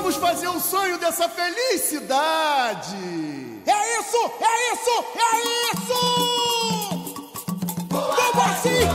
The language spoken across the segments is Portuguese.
Vamos fazer um sonho dessa felicidade. É isso, é isso, é isso! Como assim?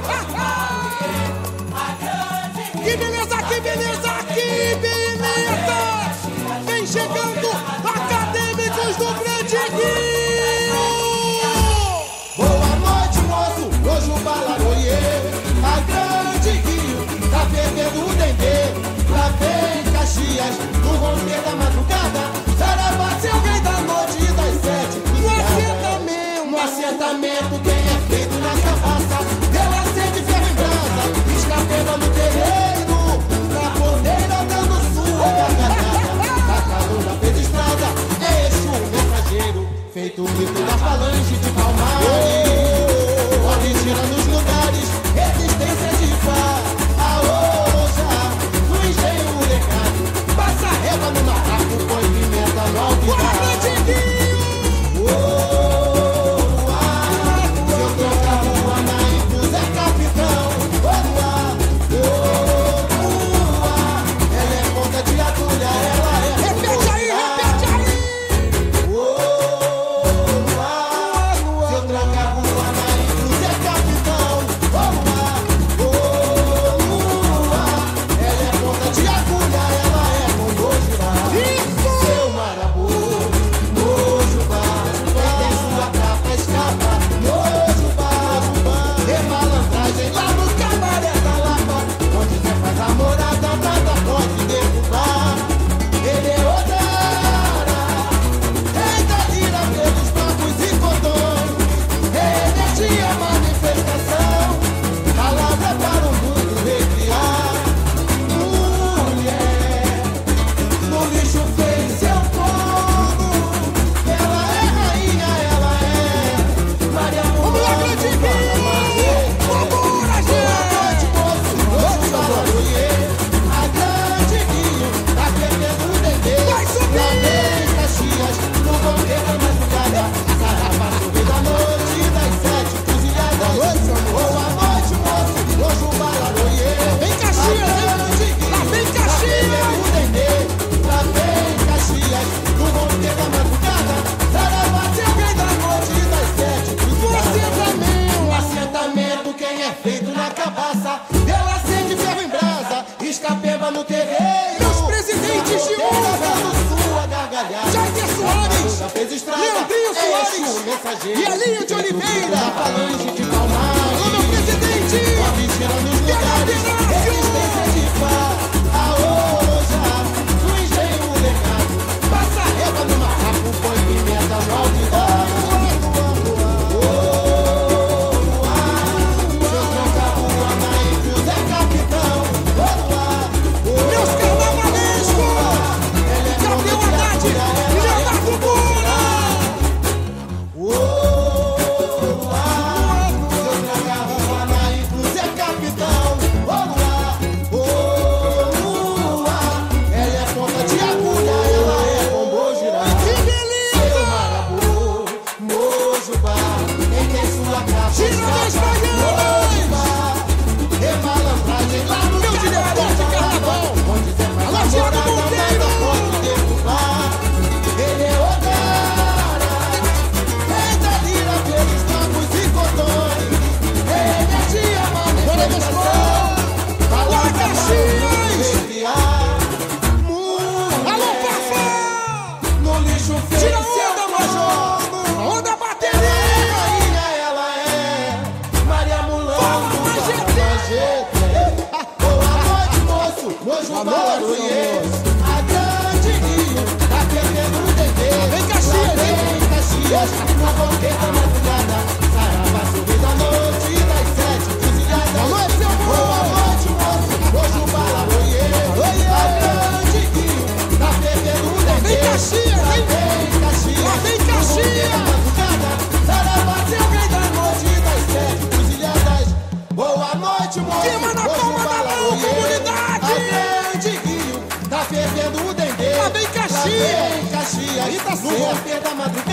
Que beleza, que beleza, que beleza! Vem chegando Acadêmicos do Grande Rio! Boa noite, moço, hoje o balaroie. A Grande Rio tá perdendo o dendê. Lá vem Caxias, no romper da madrugada. Saravá, seu rei da noite e das 7 No assentamento, quem é feito na cabaça. Ela acende ferro em brasa, escapeva no terreiro. Na porteira dando sua gargalhada. A caluna fez estrada, é Exu o mensageiro. Feito o grito da falange de Palmares. Pode tirar nos lugares, resistência de pá. No engenho o recado, passa régua no macaco, põe pimenta no alquimar. Se eu trocar rua na Inclus é capitão. Ela é ponta de agulha, ela é. Repete aí, repete aí! Se eu trocar rua na Inclus é capitão. Ela é ponta de agulha, ela é condor girar. Seu marabu, Mojubá, quem tem sua capa escapa. Mojubá, remalandragem lá no cabaré da Lapa. Onde Zé faz a morada, nada pode derrubar. Ele é Odara, rei da lira pelos bancos e cordões. Energia, manifestação, palavra para o mundo recriar. Mulher, no lixo fez seu povo. Ela é rainha, ela é Maria Vamos lá, Grande Rio! Vambora, gente! Hoje o balaroie. A Grande Rio tá perdendo o dendê. Vai subir! Lá vem Caxias, no romper da madrugada. Sarrafá sobe da noite e das 7 cruzilhadas. Boa noite, moço, hoje o balaroie. Vem Caxias, hein? Lá vem Caxias! O dendê, lá vem Caxias, no romper da madrugada. Saravá, seu rei da noite e das 7 cruzilhadas. No assentamento, quem é feito na cabaça. Ela acende ferro em brasa, escapeva no terreiro. Meus presidentes de honra! Sua gargalhada. Jair Soares! Já fez estrada, Leandrinho Soares! Exu o mensageiro. E Elinho de Oliveira! Da falange de Palmares. Alô, meu presidente! Pode tirar nos lugares, resistência de pá. A Oja, no engenho o legado. Passa régua no macaco, põe pimenta no alquimar. Se eu trocar rua na Inclus é capitão. Meus carnavalescos! Cadê o Haddad? Leonardo Moura! Se eu trocar rua na Inclus é capitão. Ela é ponta de agulha, ela é bombô girar. Que Seu beleza! marabu, Mojubá, quem tem sua capa Tira das baianas! remalandragem lá no Meu diretor de carnaval! onde Zé faz Alô, a Thiago morada, Monteiro! nada pode derrubar. Ele é Odara, rei da lira pelos bancos e cordões. Energia, manifestação, palavra para Caxias! recriar. Alô, Fafá! No lixo fez Tira a seu onda, Major! povo. A onda bateria! Rainha, ela é Maria Mulambo. Fala, Majete! Boa noite, moço, hoje o balaroie. A Grande Rio tá perdendo o dendê. Vem Caxias, Lá vem Caxias, no romper da madrugada. Saravá sobe da noite e das 7 cruzilhadas. Alô, seu amor! Boa noite, moço, hoje o balaroie. A Grande Rio tá perdendo o dendê. Vem Caxias, Lá hein? vem Caxias, Lá vem no Caxias! romper da madrugada. Saravá, seu rei da noite e das 7 cruzilhadas. Boa noite, moço. Queima na hoje palma o da mão, balaroie. comunidade! A Grande Rio tá perdendo o dendê. Lá vem Caxias! Lá vem Caxias, Aí tá no certo. romper da madrugada.